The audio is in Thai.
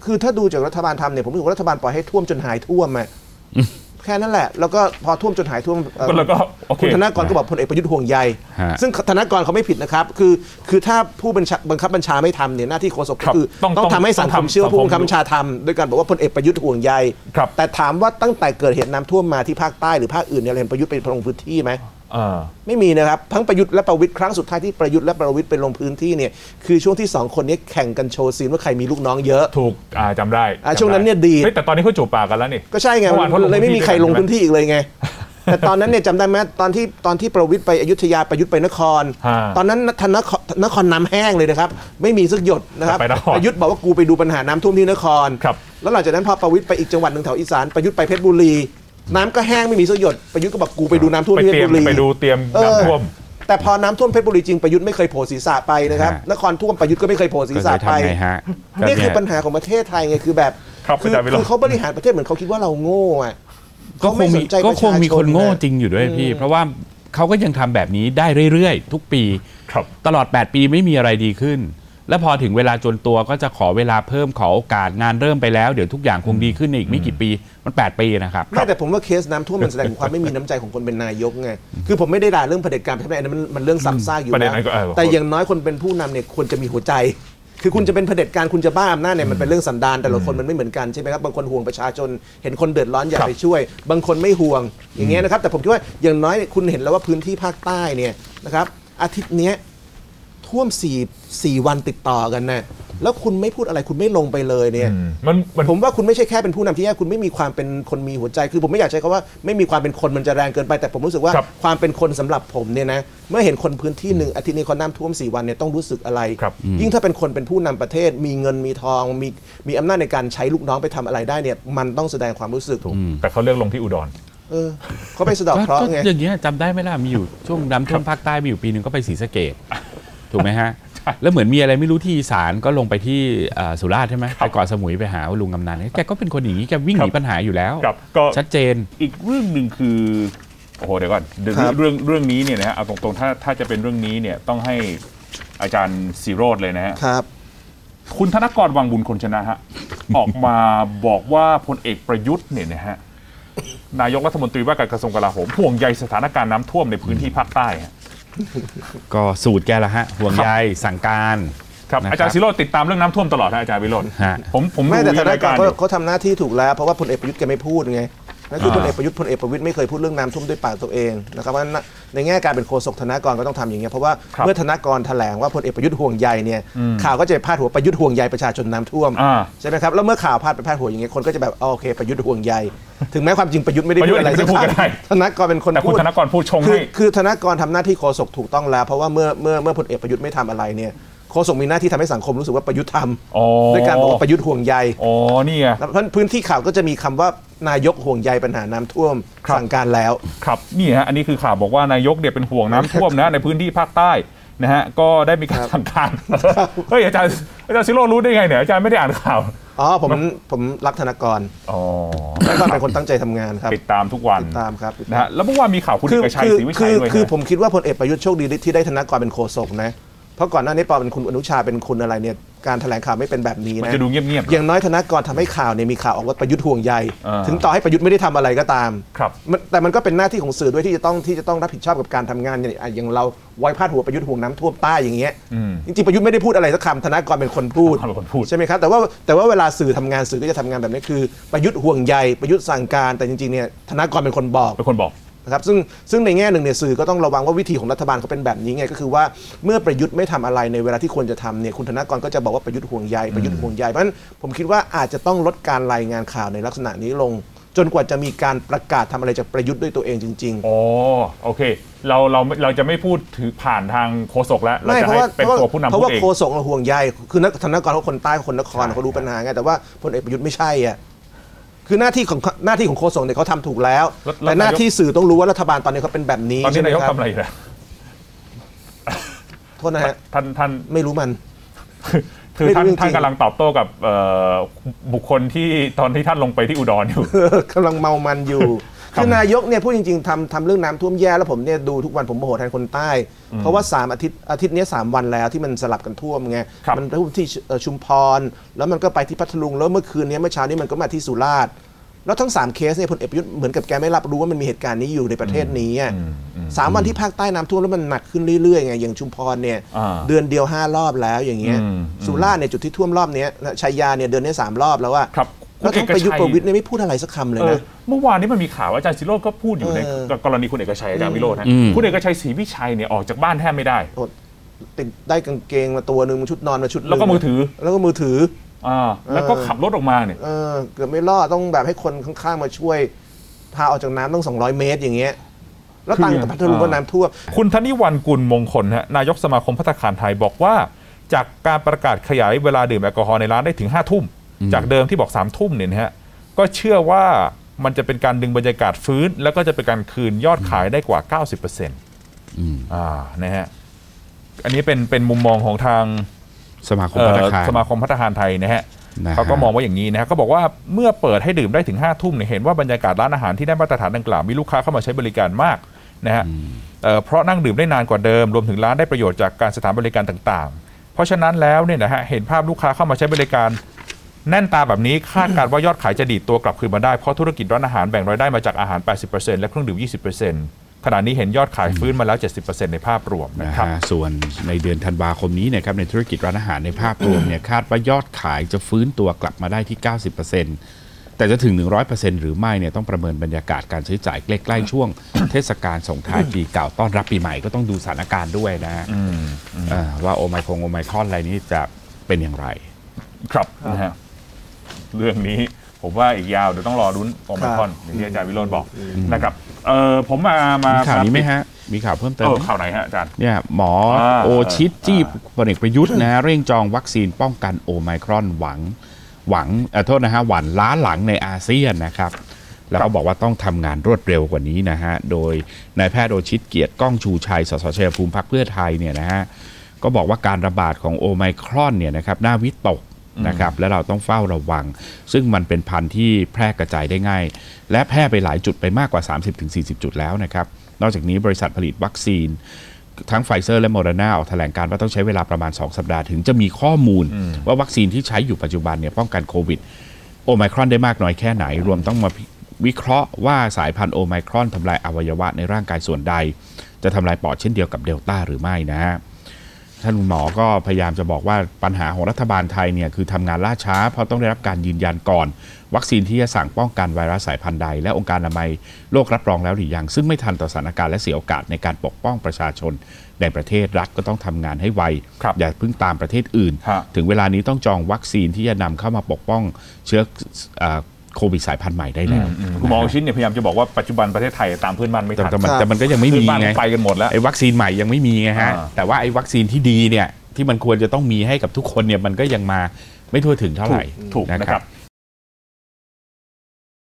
คือถ้าดูจากรัฐบาลทำเนี่ยผมรู้สึกว่ารัฐบาลปล่อยให้ท่วมจนหายท่วมมาแค่นั้นแหละแล้วก็พอท่วมจนหายท่วมคุณธนากรก็บอกพลเอกประยุทธ์ห่วงใยซึ่งธนากรเขาไม่ผิดนะครับคือถ้าผู้บังคับบัญชาไม่ทำเนี่ยหน้าที่โฆษกก็คือต้องทำให้สังคมเชื่อผู้บังคับบัญชาทำด้วยการบอกว่าพลเอกประยุทธ์ห่วงใยแต่ถามว่าตั้งแต่เกิดเหตุน้ำท่วมมาที่ภาคใต้หรือภาคอื่นเนี่ยเห็นประยุทธ์ไปลงพื้นที่ไหมไม่มีนะครับทั้งประยุทธ์และประวิตรครั้งสุดท้ายที่ประยุทธ์และประวิตรไปลงพื้นที่เนี่ยคือช่วงที่2คนนี้แข่งกันโชว์ซีนว่าใครมีลูกน้องเยอะถูกจำได้ช่วงนั้นเนี่ยดีแต่ตอนนี้เขาจูบปากกันแล้วนี่ก็ใช่ไงเลยไม่มีใครลงพื้นที่อีกเลยไงแต่ตอนนั้นเนี่ยจำได้ไหมตอนที่ประวิตรไปอยุธยาประยุทธ์ไปนครตอนนั้นนครน้ำแห้งเลยนะครับไม่มีสักหยดนะครับประยุทธ์บอกว่ากูไปดูปัญหาน้ำท่วมที่นครแล้วหลังจากนั้นพอประวิตรไปอีกจังหวัดหนึ่งแถวอีสานประยุทธ์ไปเพชรบุรีน้ำก็แห้งไม่มีสักหยดประยุทธ์ก็บอกกูไปดูน้ำท่วมที่เพชรบุรีไปดูเตรียมน้ำท่วมแต่พอน้ำท่วมเพชรบุรีจริงประยุทธ์ไม่เคยโผล่ศีรษะไปนะครับนครท่วมประยุทธ์ก็ไม่เคยโผล่ศีรษะไปนี่คือปัญหาของประเทศไทยไงคือแบบคือเขาบริหารประเทศเหมือนเขาคิดว่าเราโง่อะก็คงมีคนโง่จริงอยู่ด้วยพี่เพราะว่าเขาก็ยังทำแบบนี้ได้เรื่อยๆทุกปีตลอด8ปีไม่มีอะไรดีขึ้นแล้วพอถึงเวลาจนตัวก็จะขอเวลาเพิ่มขอโอกาสงานเริ่มไปแล้วเดี๋ยวทุกอย่างคงดีขึ้นในอีกไม่กี่ปีมัน8ปีนะครับไม่แต่ผมว่าเคสน้ำท่วมมันแสดงถึงความไม่มีน้ำใจของคนเป็นนายกไงคือผมไม่ได้ด่าเรื่องเผด็จการใช่ไหมอันนั้นมันเรื่องซ้ำซากอยู่แล้วแต่อย่างน้อยคนเป็นผู้นำเนี่ยควรจะมีหัวใจคือคุณจะเป็นเผด็จการคุณจะบ้าอำนาจเนี่ยมันเป็นเรื่องสันดานแต่ละคนมันไม่เหมือนกันใช่ไหมครับบางคนห่วงประชาชนเห็นคนเดือดร้อนอยากไปช่วยบางคนไม่ห่วงอย่างเงี้ยนะครับแต่ผมคิดว่าอย่างน้อยคุณเห็นแล้วว่าพื้นที่ภาคใต้เนี่ยนะครับอาทิตย์นี้ท่วม4วันติดต่อกันนะแล้วคุณไม่พูดอะไรคุณไม่ลงไปเลยเนี่ยผมว่าคุณไม่ใช่แค่เป็นผู้นำที่แย่คุณไม่มีความเป็นคนมีหัวใจคือผมไม่อยากใช้คำว่าไม่มีความเป็นคนมันจะแรงเกินไปแต่ผมรู้สึกว่าความเป็นคนสำหรับผมเนี่ยนะเมื่อเห็นคนพื้นที่หนึ่งอาทิตย์นี้เขาน้ำท่วม4วันเนี่ยต้องรู้สึกอะไรยิ่งถ้าเป็นคนเป็นผู้นำประเทศมีเงินมีทองมีอำนาจในการใช้ลูกน้องไปทำอะไรได้เนี่ยมันต้องแสดงความรู้สึกแต่เขาเลือกลงที่อุดรเขาไปสะดอกเคราะห์ไงอย่างเงี้ยจำได้ไหมล่ะมีอยู่ช่วงน้ำท่วมภาคใต้มีอยู่ปีนึงก็ไปศรีสะเกษถูกไหมฮะแล้วเหมือนมีอะไรไม่รู้ที่อีสานก็ลงไปที่สุราษฎร์ใช่ไหมไปเกาะสมุยไปหาลุงกำนันแกก็เป็นคนอย่างนี้แกวิ่งหนีปัญหาอยู่แล้วก็ชัดเจนอีกเรื่องหนึ่งคือโอ้โหเดี๋ยวก่อนเรื่องนี้เนี่ยนะฮะเอาตรงๆถ้าจะเป็นเรื่องนี้เนี่ยต้องให้อาจารย์ศิโรจน์เลยนะฮะครับคุณธนกรวังบุญคนชนะฮะออกมาบอกว่าพลเอกประยุทธ์เนี่ยนะฮะนายกรัฐมนตรีว่าการกระทรวงกลาโหมห่วงใยสถานการณ์น้ำท่วมในพื้นที่ภาคใต้ก็สูตรแกละฮะห่วงใยสั่งการครับอาจารย์ศิโรจน์ติดตามเรื่องน้ำท่วมตลอดนะอาจารย์วิโรจน์ผมไม่แต่รายการเขาทำหน้าที่ถูกแล้วเพราะว่าพลเอกประยุทธ์แกไม่พูดไงนั่นคือพลเอกประยุทธ์พลเอกประวิตรไม่เคยพูดเรื่องน้ำท่วมด้วยปากตัวเองนะครับว่าในแง่การเป็นโฆษกธนากรก็ต้องทำอย่างเงี้ยเพราะว่าเมื่อธนากรแถลงว่าพลเอกประยุทธ์ห่วงใยเนี่ยข่าวก็จะพาดหัวประยุทธ์ห่วงใยประชาชนน้ำท่วมใช่ไหมครับแล้วเมื่อข่าวพาดหัวอย่างเงี้ยคนก็จะแบบโอเคประยุทธ์ห่วงใยถึงแม้ความจริงประยุทธ์ไม่ได้พูดอะไรสักคำธนากรเป็นคนพูดธนากรพูดชงให้คือธนากรทำหน้าที่โฆษกถูกต้องแล้วเพราะว่าเมื่อพลเอกประยุทธ์ไม่ทำอะไรเนี่ยโฆษกมีหน้าที่ทำให้สังคมรู้สึกว่าประยุทธ์ทำด้วยการบอกว่าประยุทธ์ห่วงใยนี่ไงเพราะพื้นที่ข่าวก็จะมีคำว่านายกห่วงใยปัญหาน้ำท่วมสั่งการแล้วครับนี่ฮะอันนี้คือข่าวบอกว่านายกเนี่ยเป็นห่วงน้ำท่วมนะในพื้นที่ภาคใต้นะฮะก็ได้มีการสั่งการเฮ้ยอาจารย์ศิโรจน์รู้ได้ไงเนี่ยอาจารย์ไม่ได้อ่านข่าวผมรักธนากรแล้วก็เป็นคนตั้งใจทำงานครับติดตามทุกวันติดตามครับนะฮะแล้วเมื่อวานมีข่าวคุณเอกชัยศรีวิชัยด้วยคือผมคิดว่าพลเอกประยุทธ์โชคดีที่ได้ธนากรเป็นโฆษกนะเพราะก่อนหน้านี้ปอเป็นคุณอนุชาเป็นคุณอะไรเนี่ยการแถลงข่าวไม่เป็นแบบนี้นะจะดูเงียบๆอย่างน้อยธนากรทำให้ข่าวเนี่ยมีข่าวออกว่าประยุทธ์ห่วงใยถึงต่อให้ประยุทธ์ไม่ได้ทำอะไรก็ตามแต่มันก็เป็นหน้าที่ของสื่อด้วยที่จะต้องรับผิดชอบกับการทำงานอย่างเราไว้พาดหัวประยุทธ์ห่วงน้ำท่วมใต้อย่างเงี้ยจริงๆประยุทธ์ไม่ได้พูดอะไรสักคำธนากรเป็นคนพูดใช่ไหมครับแต่ว่าเวลาสื่อทำงานสื่อก็จะทำงานแบบนี้คือประยุทธ์ห่วงใยประยุทธ์สั่งการแต่จริงๆเนี่ยธนากรเป็นคนบอกนะครับซึ่งในแง่หนึ่งเนี่ยสื่อก็ต้องระวังว่าวิธีของรัฐบาลเขาเป็นแบบนี้ไงก็คือว่าเมื่อประยุทธ์ไม่ทำอะไรในเวลาที่ควรจะทำเนี่ยคุณธนากรก็จะบอกว่าประยุทธ์ห่วงใยเพราะฉะนั้นผมคิดว่าอาจจะต้องลดการรายงานข่าวในลักษณะนี้ลงจนกว่าจะมีการประกาศทำอะไรจากประยุทธ์ด้วยตัวเองจริงๆโอเคเราจะไม่พูดถือผ่านทางโฆษกแล้วเราจะให้เป็นตัวผู้นำเพราะว่าโฆษกห่วงใยคือธนากรเขาคนใต้คนนครเขารู้ปัญหาไงแต่ว่าพลเอกประยุทธ์ไม่ใช่อ่ะคือหน้าที่ของโฆษกเนี่ยเขาทำถูกแล้วแต่หน้าที่สื่อต้องรู้ว่ารัฐบาลตอนนี้เขาเป็นแบบนี้ตอนนี้นายกทำอะไรนะโทษนะฮะท่านไม่รู้มันคือท่านกำลังตอบโต้กับบุคคลที่ตอนที่ท่านลงไปที่อุดรอยู่กำลังเมามันอยู่คือนายกเนี่ยพูดจริงๆทำเรื่องน้ำท่วมแย่แล้วผมเนี่ยดูทุกวันผมโมโหแทนคนใต้ เพราะว่า3 อาทิตย์นี้3 วันแล้วที่มันสลับกันท่วมไงมันท่วมที่ชุมพรแล้วมันก็ไปที่พัทลุงแล้วเมื่อคืนนี้เมื่อเช้านี้มันก็มาที่สุราษฎร์แล้วทั้ง3 เคสเนี่ยพลเอกประยุทธ์เหมือนกับแกไม่รับรู้ว่ามันมีเหตุการณ์นี้อยู่ในประเทศนี้3 วันที่ภาคใต้น้ำท่วมแล้วมันหนักขึ้นเรื่อยๆไงอย่างชุมพรเนี่ยเดือนเดียว5 รอบแล้วอย่างเงี้ยสุราษฎร์เนี่ยจุดที่ท่วมรอบนี้ชัยยาเนี่ยเดือนนี้3 รอบแล้วว่าแล้วทั้งประยุทธ์ประวิตรเนี่ยไม่พูดอะไรสักคำเลยนะเมื่อวานนี้มันมีข่าวว่าอาจารย์ศิโรจน์ก็พูดอยู่ในกรณีคุณเอกชัยอาจารย์วิโรจน์คุณเอกชัยศรีวิชัยเนี่ยออกจากบ้านแทบไม่ได้ติดได้กางเกงมาตัวนึงชุดนอนมาชุดแล้วก็มือถือแล้วก็ขับรถออกมาเนี่ยเกือบไม่รอดต้องแบบให้คนข้างๆมาช่วยพาออกจากน้ำต้อง200 เมตรอย่างเงี้ยแล้วต่างกับพัทลุงก็น้ำท่วมคุณธนิวรรณกุลมงคลฮะนายกสมาคมภัตตาคารไทยบอกว่าจากการประกาศขยายเวลาดื่มแอลกอฮอล์ในร้านได้ถึง5 ทุ่มจากเดิมที่บอก3 ทุ่มเนี่ยนะฮะก็เชื่อว่ามันจะเป็นการดึงบรรยากาศฟื้นแล้วก็จะเป็นการคืนยอดขายได้กว่า 90%นะฮะอันนี้เป็นมุมมองของทางสมาคมภัตตาคารไทยนะฮะเขาก็มองว่าอย่างนี้นะฮะก็บอกว่าเมื่อเปิดให้ดื่มได้ถึง5 ทุ่มเนี่ยเห็นว่าบรรยากาศร้านอาหารที่ได้มาตรฐานดังกล่าวมีลูกค้าเข้ามาใช้บริการมากนะฮะเพราะนั่งดื่มได้นานกว่าเดิมรวมถึงร้านได้ประโยชน์จากการสถานบริการต่างๆเพราะฉะนั้นแล้วเนี่ยนะฮะเห็นภาพลูกค้าเข้ามาใช้บริการแน่นตาแบบนี้คาดการณ์ว่ายอดขายจะดีดตัวกลับคืนมาได้เพราะธุรกิจร้านอาหารแบ่งรายได้มาจากอาหาร 80% และเครื่องดื่ม 20%ขณะนี้เห็นยอดขายฟื้นมาแล้ว 70% ในภาพรวมนะครับส่วนในเดือนธันวาคมนี้นะครับในธุรกิจร้านอาหารในภาพรวมเนี่ยคาดว่ายอดขายจะฟื้นตัวกลับมาได้ที่ 90%แต่จะถึง 100% หรือไม่เนี่ยต้องประเมินบรรยากาศการใช้จ่ายใกล้ๆช่วงเทศกาลส่งท้ายปีเก่าต้อนรับปีใหม่ก็ต้องดูสถานการณ์ด้วยนะว่าโอไมครอนอะไรนี้จะเป็นอย่างไรครับนะฮะเรื่องนี้ผมว่าอีกยาวเดี๋ยวต้องรอรุ้นโอไมครอนอย่างที่อาจารย์วิโรจน์บอกนะครับผมมาข่าวนี้ไหมฮะมีข่าวเพิ่มเติมข่าวไหนฮะอาจารย์เนี่ยหมอโอชิดจี้พลเอกประยุทธ์นะเร่งจองวัคซีนป้องกันโอไมครอนหวังโทษนะฮะหวั่นล้าหลังในอาเซียนนะครับแล้วก็บอกว่าต้องทำงานรวดเร็วกว่านี้นะฮะโดยนายแพทย์โอชิตเกียรติก้องชูชัยสสชัยภูมิพรรคเพื่อไทยเนี่ยนะฮะก็บอกว่าการระบาดของโอไมครอนเนี่ยนะครับน่าวิตกนะครับและเราต้องเฝ้าระวังซึ่งมันเป็นพันธุ์ที่แพร่กระจายได้ง่ายและแพร่ไปหลายจุดไปมากกว่า 30-40 จุดแล้วนะครับนอกจากนี้บริษัทผลิตวัคซีนทั้งไฟเซอร์และโมเดอร์นาออกแถลงการว่าต้องใช้เวลาประมาณ2 สัปดาห์ถึงจะมีข้อมูลว่าวัคซีนที่ใช้อยู่ปัจจุบันเนี่ยป้องกันโควิดโอไมครอนได้มากน้อยแค่ไหนรวมต้องมาวิเคราะห์ว่าสายพันธุ์โอไมครอนทำลายอวัยวะในร่างกายส่วนใดจะทำลายปอดเช่นเดียวกับเดลต้าหรือไม่นะฮะท่านหมอก็พยายามจะบอกว่าปัญหาของรัฐบาลไทยเนี่ยคือทำงานล่าช้าเพราะต้องได้รับการยืนยันก่อนวัคซีนที่จะสั่งป้องกันไวรัสสายพันธุ์ใดและองค์การอนามัยโลกรับรองแล้วหรือยังซึ่งไม่ทันต่อสถานการณ์และเสียโอกาสในการปกป้องประชาชนในประเทศรัฐก็ต้องทำงานให้ไวอย่าเพิ่งตามประเทศอื่นถึงเวลานี้ต้องจองวัคซีนที่จะนำเข้ามาปกป้องเชื้อโควิดสายพันธุ์ใหม่ได้แล้วคุณหมอชินเนี่ยพยายามจะบอกว่าปัจจุบันประเทศไทยตามเพื่อนบ้านไม่ทันแต่มันก็ยังไม่มีไงไปกันหมดแล้วไอ้วัคซีนใหม่ยังไม่มีไงฮะแต่ว่าไอ้วัคซีนที่ดีเนี่ยที่มันควรจะต้องมีให้กับทุกคนเนี่ยมันก็ยังมาไม่ทั่วถึงเท่าไหร่ถูกนะครับ